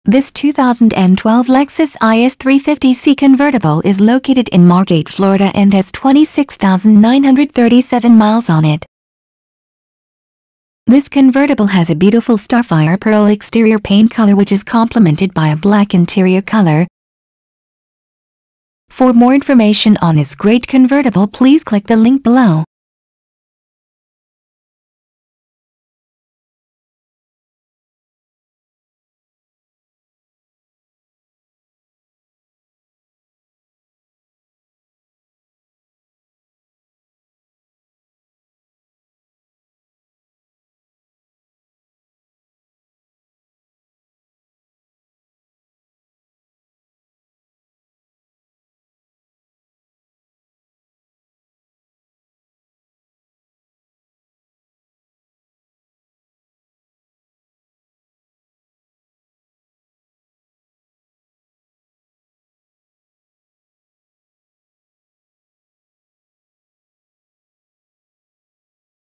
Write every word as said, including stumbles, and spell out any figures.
This two thousand twelve Lexus I S three fifty C convertible is located in Margate, Florida and has twenty-six thousand nine hundred thirty-seven miles on it. This convertible has a beautiful Starfire pearl exterior paint color which is complemented by a black interior color. For more information on this great convertible, please click the link below.